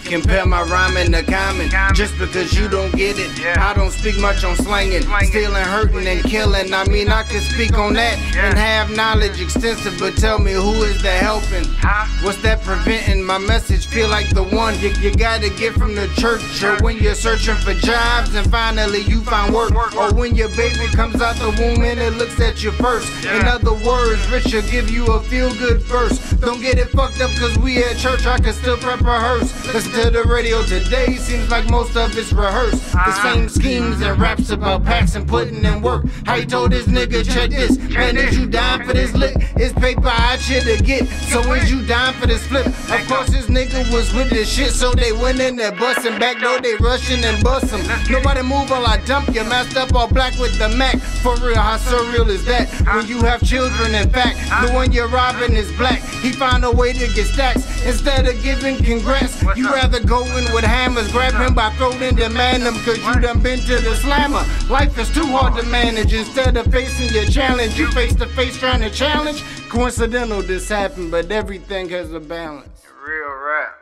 Compare my rhyming to common, just because you don't get it. I don't speak much on slanging, stealing, hurting, and killing. I mean, I can speak on that and have knowledge extensive, but tell me, who is that helping? What's that preventing? My message feel like the one you gotta get from the church, or when you're searching for jobs and finally you find work, or when your baby comes out the womb and it looks at you first. In other words, Rich will give you a feel-good verse. Don't get it fucked up, cause we at church, I can still prep rehearse. Listen to the radio today, seems like most of it's rehearsed. The same schemes and raps about packs and putting in work. How you told this nigga, check this, man, is you dying for this lick? It's paper I shit to get, so is you dying for this flip? Of course this nigga was with this shit, so they went in there busting back door, they rushing and bust him. Nobody move while I dump you, masked up all black with the Mac. For real, how surreal is that? When you have children, in fact, the one you're robbing is black. He found a way to get stacks instead of giving congrats. You rather go in with hammers, grab him by throat and demand him, cause you done been to the slammer. Life is too hard to manage. Instead of facing your challenge, you face to face trying to challenge. Coincidental this happened, but everything has a balance. Real rap.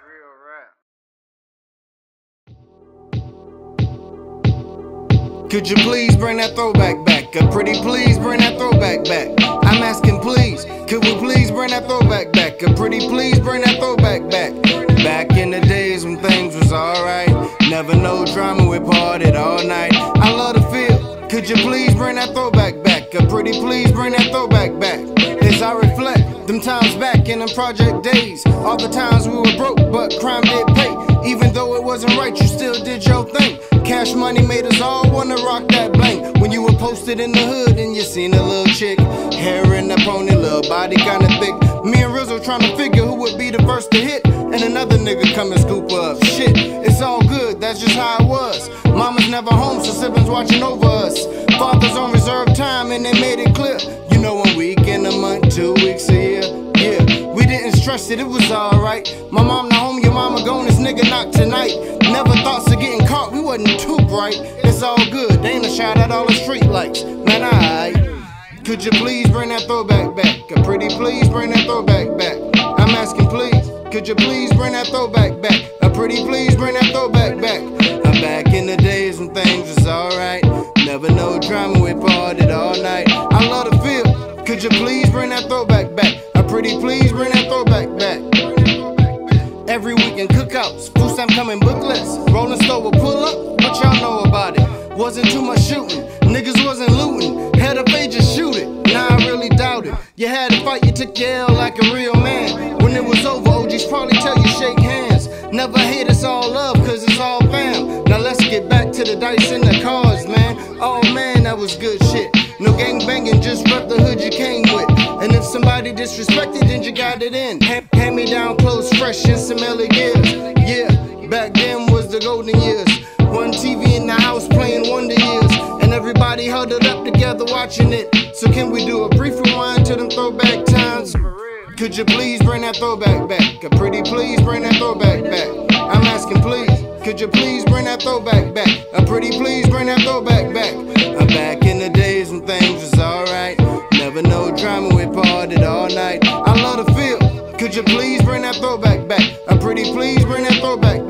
Could you please bring that throwback back? A pretty please bring that throwback back. I'm asking please, could we please bring that throwback back? A pretty please bring that throwback back. Back in the days when things was alright, never no drama, we partied all night. I love the feel, could you please bring that throwback back? A pretty please bring that throwback back. As I reflect, them times back in them project days, all the times we were broke, but crime did pay. Even though it wasn't right, you still did your thing. Cash money made us all wanna rock that bling. When you were posted in the hood and you seen a little chick, hair in the pony, little body kinda thick. Me and Rizzo trying to figure who would be the first to hit, and another nigga come and scoop up. Shit, it's all good, that's just how it was. Mama's never home, so siblings watching over us. Father's on reserve time and they made it clear. You know, 1 week in a month, 2 weeks a year. Yeah, we didn't stress it, it was alright. My mom not home, your mama gone, this nigga knocked tonight. Never thoughts of getting caught, we wasn't too bright. It's all good, they ain't a shot at all the street lights. Man, alright. Could you please bring that throwback back? A pretty please bring that throwback back. I'm asking please, could you please bring that throwback back? A pretty please bring that throwback back. I'm back in the days when things was alright. Never no drama, we partied all night. I love the feel, could you please bring that throwback back? A pretty please bring that throwback back. Every weekend cookouts, food stamp coming booklets. Rolling Stone will pull up, what y'all know about it? Wasn't too much shooting, niggas wasn't looting. Had a fade, just shoot it, nah, I really doubt it. You had to fight, you took your L like a real man. When it was over, OGs probably tell you shake hands. Never hate, it's all love, cause it's all fam. Now let's get back to the dice and the cards, man. Oh man, that was good shit. No gang banging, just rep the hood you came with. And if somebody disrespected, then you got it in. Hand me down clothes, fresh and some early gears. Yeah, back then was the golden years. One TV in the house playing Wonder Years, and everybody huddled up together watching it. So can we do a brief rewind to them throwback times? Could you please bring that throwback back? A pretty please bring that throwback back. I'm asking please, could you please bring that throwback back? A pretty please bring that throwback back. I'm back in the days when things was alright. Never no drama, we partied all night. I love the feel, could you please bring that throwback back? A pretty please bring that throwback back.